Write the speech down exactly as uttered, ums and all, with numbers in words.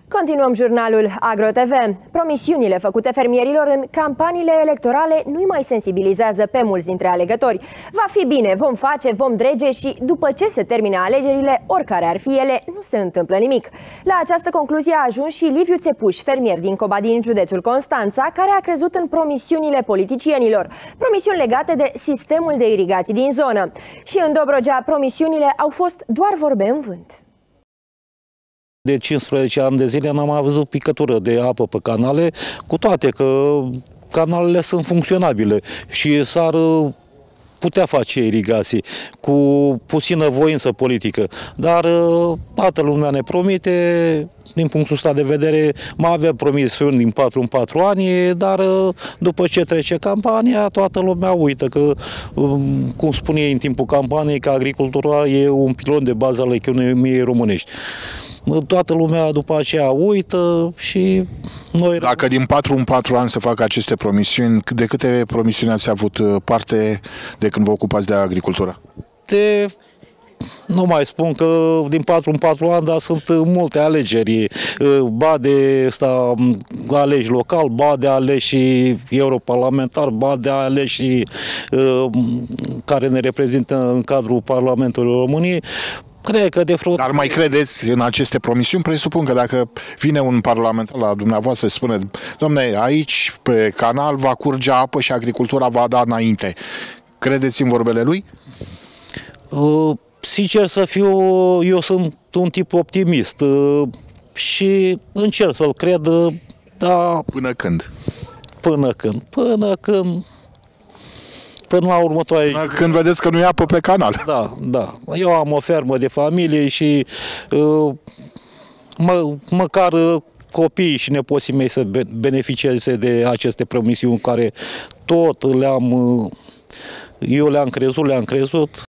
Continuăm jurnalul AgroTV. Promisiunile făcute fermierilor în campaniile electorale nu-i mai sensibilizează pe mulți dintre alegători. Va fi bine, vom face, vom drege și după ce se termină alegerile, oricare ar fi ele, nu se întâmplă nimic. La această concluzie a ajuns și Liviu Țepuș, fermier din Cobadin, județul Constanța, care a crezut în promisiunile politicienilor. Promisiuni legate de sistemul de irigații din zonă. Și în Dobrogea, promisiunile au fost doar vorbe în vânt. De cincisprezece ani de zile n-am mai văzut picătură de apă pe canale, cu toate că canalele sunt funcționabile și s-ar putea face irigații cu puțină voință politică. Dar toată lumea ne promite, din punctul ăsta de vedere, mai avem promisiuni din patru în patru ani, dar după ce trece campania, toată lumea uită că, cum spune ei în timpul campaniei, că agricultura e un pilon de bază al economiei românești. Toată lumea după aceea uită și noi... Dacă din patru în patru ani se fac aceste promisiuni, de câte promisiuni ați avut parte de când vă ocupați de agricultură? De... Nu mai spun că din patru în patru ani, dar sunt multe alegeri. Ba de ăsta, aleși local, ba de aleși europarlamentar, ba de aleși care ne reprezintă în cadrul Parlamentului României. Cred că de frut... Dar mai credeți în aceste promisiuni? Presupun că dacă vine un parlamentar la dumneavoastră și spune: dom'le, aici pe canal va curge apă și agricultura va da înainte. Credeți în vorbele lui? Uh, sincer să fiu, eu sunt un tip optimist uh, și încerc să-l cred, uh, dar... Până când? Până când? Până când... Până la următoare... Când vedeți că nu e apă pe canal. Da, da. Eu am o fermă de familie și uh, mă, măcar copiii și nepoții mei să beneficieze de aceste promisiuni care tot le-am... Eu le-am crezut, le-am crezut.